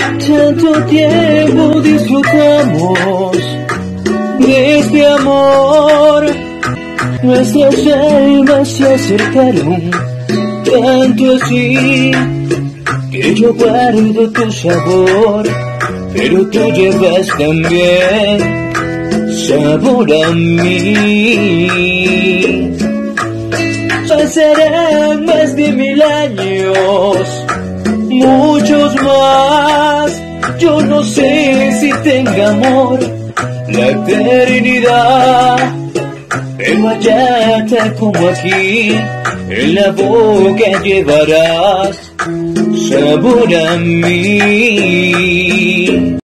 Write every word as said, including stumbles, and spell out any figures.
Tanto tiempo disfrutamos de este amor. Nuestras almas se acercaron, tanto así que yo guardo tu sabor, pero tú llevas también sabor a mí. Pasarán más de mil años, muchos más. Yo no sé si tenga amor la eternidad, pero allá tal como aquí, en la boca llevarás sabor a mí.